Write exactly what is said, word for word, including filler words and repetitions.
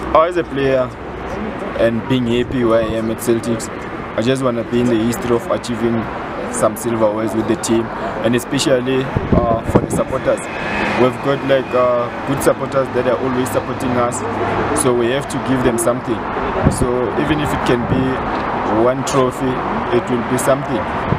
Oh, as a player and being happy where I am at Celtics, I just want to be in the history of achieving some silverwares with the team, and especially uh, for the supporters. We've got like uh, good supporters that are always supporting us, so we have to give them something. So even if it can be one trophy, it will be something.